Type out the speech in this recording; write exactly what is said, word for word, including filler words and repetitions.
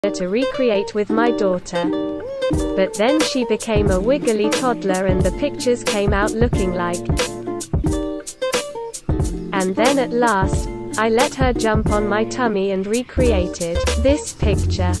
to recreate with my daughter. But then she became a wiggly toddler and the pictures came out looking like. And then at last, I let her jump on my tummy and recreated this picture.